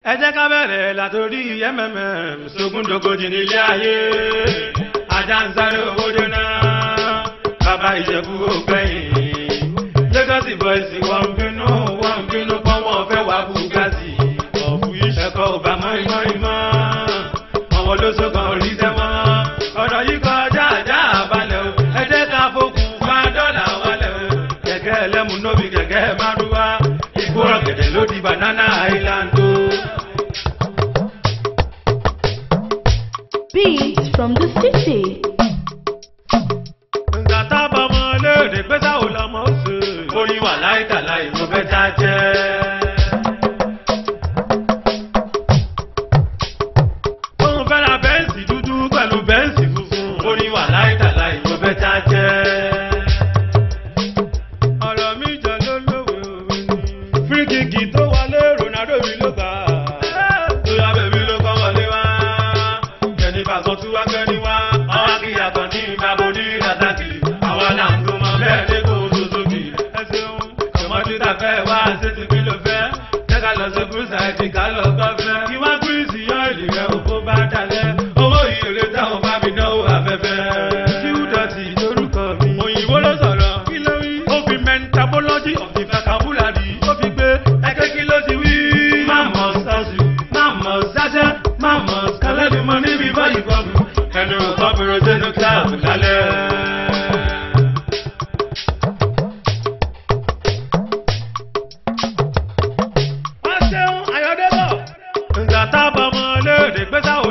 ẹ jẹ́ ká bẹ̀rẹ̀ látòrí mmm sógúndógójì nílé ayé ajá ń sáré owó jóná bàbá ìjẹ̀bú ògbẹ́yìn Lagos boys wọ́n bínú pọ́n wọ́n fẹ́ wá Bugatti ọ̀fù ìṣẹ̀kọ̀ ò bá mọ́ àwọn olóṣogbo orí sẹ́mọ́ ọ̀rọ̀ yìí kọjá àjá àbálẹ̀ o ẹ jẹ́ ká fokùn fa dọ́là wálẹ̀ o kẹ̀kẹ́ ẹlẹ́mu nóbi kẹ̀kẹ́ márúwá ìgbó ọ̀gẹ̀dẹ̀ ló di Banana Island o. Beats from the city. Nǹkan tábà mọ́ léde pé sáwò lọ́mọ ṣe. Orin wà láìkàlà ìlú bẹ́tà jẹ́. Òun fẹ́ ra bẹ́ǹsì dúdú pẹ̀lú bẹ́ǹsì funfun. Orin wà láìkàlà ìlú bẹ́tà jẹ́. Ọ̀rọ̀ mi jọ ló lówe òwe ni. Fíríkìkì tó wọlé Ronaldo mi ló gbà. Tóyá bèbí ló kọ́ wọlé wá. Ìbàdàn tí wá kẹ́ni wá, àwọn akíyàtọ̀ ní ìbábo ní Razaki, àwọn aláǹdó máa bẹ́ẹ̀ lẹ́kọ̀ọ́ Suzuki. Ẹ ṣeun, ọmọdé tàfẹ́ wá ṣé ti bí ló fẹ́, jẹ́ ká lọ sí Kúrúsà ẹ̀dì ká lọ gbọ́fẹ́. Kí wá Kúrúsì yọ ìlú rẹ̀ òkú bá dalẹ̀, owó ìrèlè táwọn bá mi náwó afẹ́fẹ́. Qdotty lórúkọ mi, òyìnbó ló sọ̀rọ̀, kí ló rí? Ó fi mentabology of the vocabulary, ó fi gbé ẹgbẹ́ kí ló ti wí. Máàmọ̀ sọ́ọ̀sì, máàmọ̀ sáṣẹ́, máàmọ̀ kálẹ̀ ni mo níbi báyìí kọ́bù ẹnu kọ́bùrù sínú kíláàbù lálẹ́. Wọ́n ṣeun Ayọ̀dẹ́bọ̀. Nǹkan tábà mọ́ léde pé sáwọ́